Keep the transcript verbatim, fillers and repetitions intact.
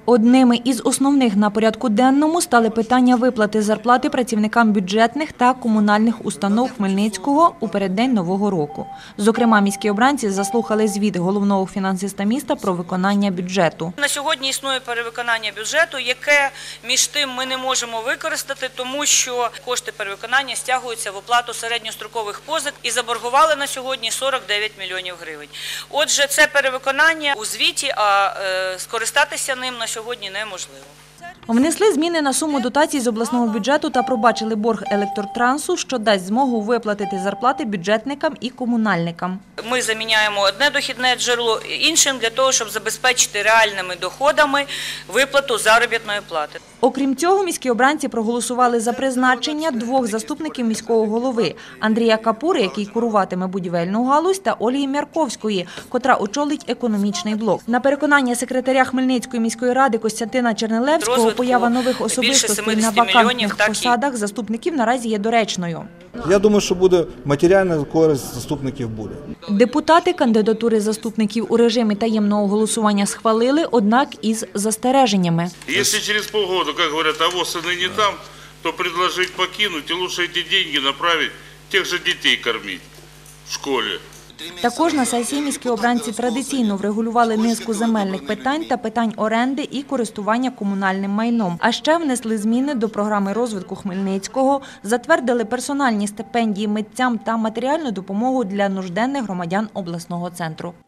Одними із основних на порядку денному стали питання виплати зарплати працівникам бюджетних та комунальних установ Хмельницького у переддень Нового року. Зокрема, міські обранці заслухали звіт головного фінансиста міста про виконання бюджету. На сьогодні існує перевиконання бюджету, яке між тим ми не можемо використати, тому що кошти перевиконання стягуються в оплату середньострокових позик і заборгували на сьогодні сорок дев'ять мільйонів гривень. Отже, це перевиконання у звіті, а е, скористатися ним на сьогодні неможливо. Внесли зміни на суму дотацій з обласного бюджету та пробачили борг електротрансу, що дасть змогу виплатити зарплати бюджетникам і комунальникам. Ми заміняємо одне дохідне джерело іншим для того, щоб забезпечити реальними доходами виплату заробітної плати. Окрім цього, міські обранці проголосували за призначення двох заступників міського голови – Андрія Капури, який куруватиме будівельну галузь, та Ольги Мярковської, котра очолить економічний блок. На переконання секретаря Хмельницької міської ради Костянтина Чернелевського, поява нових особистостей на вакантних посадах заступників наразі є доречною. Я думаю, що буде матеріальна користь заступників буде. Депутати кандидатури заступників у режимі таємного голосування схвалили, однак із застереженнями. Якщо через полгода, як говорять, а ВОЗ і не там, то предложити покинути і краще ці гроші направити тих же дітей кормити в школі. Також на сесії міські обранці традиційно врегулювали низку земельних питань та питань оренди і користування комунальним майном. А ще внесли зміни до програми розвитку Хмельницького, затвердили персональні стипендії митцям та матеріальну допомогу для нужденних громадян обласного центру.